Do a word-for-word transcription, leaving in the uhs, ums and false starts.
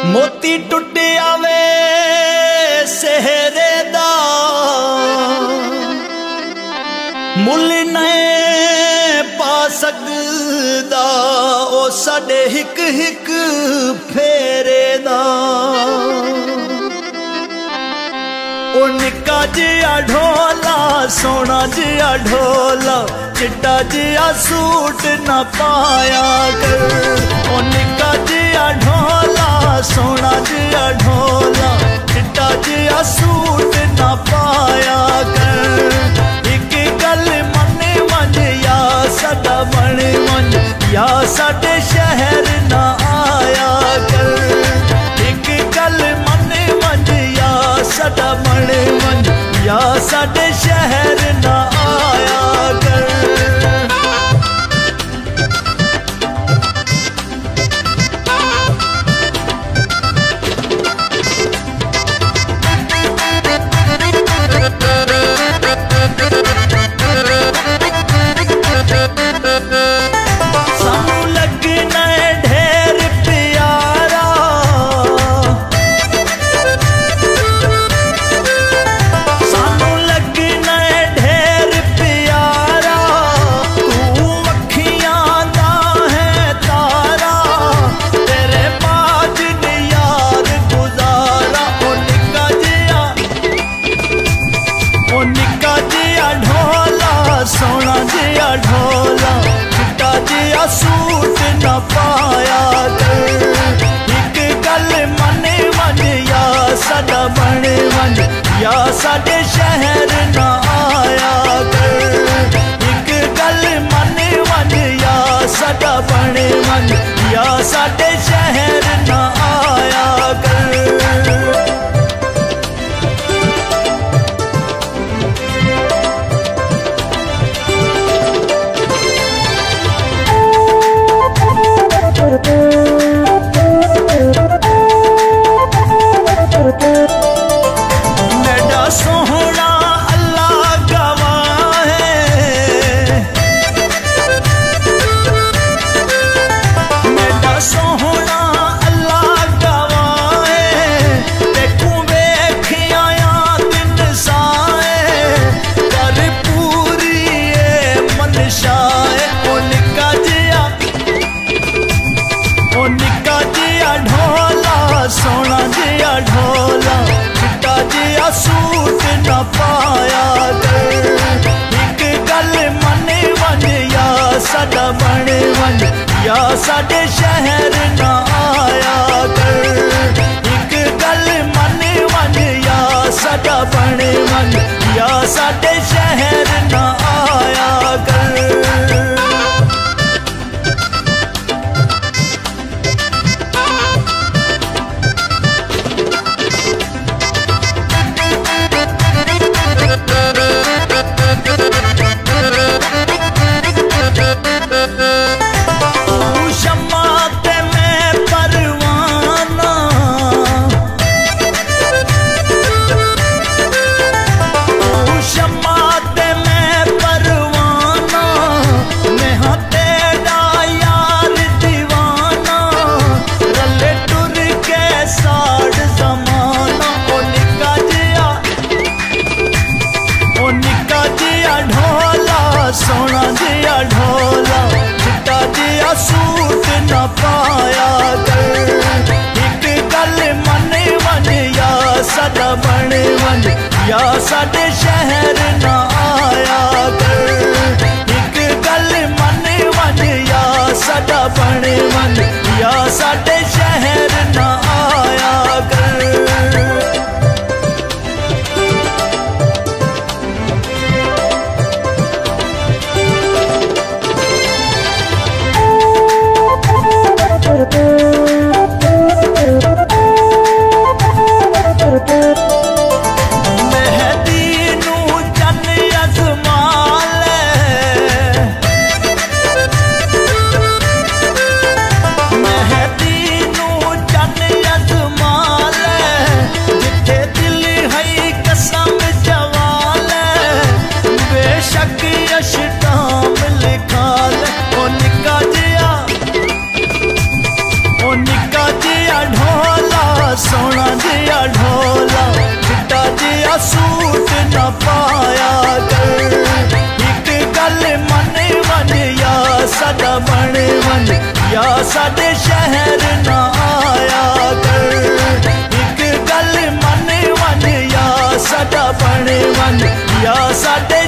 मोती टुटिया वे सेहरे दा मुल नहीं पा सकदा ओ साडे हिक हिक फेरे दा। ओ निक्का जिया ढोला सोना जिया ढोला चिट्टा जिया सूट न पाया कर। ओ निक्का जिया ढोला सोना जिया ढोला चिट्टा जिया सूट न पाया कर। एक गल मने मंज या साडा बण मंज या साडे शहर न आया कर। एक गल मने मंज या साडा बण मंज या साडे शहर न आया कर। सोना जिया ढोला चिट्टा जिया सूट न पाया कर। एक गल मने मंज या साडा बण मंज या साडे शहर न आया कर। एक गल मने मंज या साडा बण मंज या साडे शहर न आया कर। मेरा सोहना अल्लाह गवाह है, मेरा सोहना अल्लाह गवाह है। देखू वेखिया दिन साए कर पूरी मनशाए। ओ निक्का जिया ओ निक्का जिया ढोला सोना जिया ढोला चिट्टा जिया सूट न पाया कर। एक गल मने मंज या साडा बण मंज या साडे शहर न आया कर। एक गल मने मंज या साडा बण मंज या साडे शहर न आया कर। सोना जिया ढोला चिट्टा जिया सूट न पाया कर। एक गल मने मंज या साडा बण मंज या साडे शहर न आया कर। एक गल मने मंज या साडा बण मंज या साडे शहर न आया कर। मेहदी नू सूट न पाया कर। एक गल मन मन या साडा बन मन या साडे शहर न आया कर। एक गल मन मन या साडा बन मन या साडे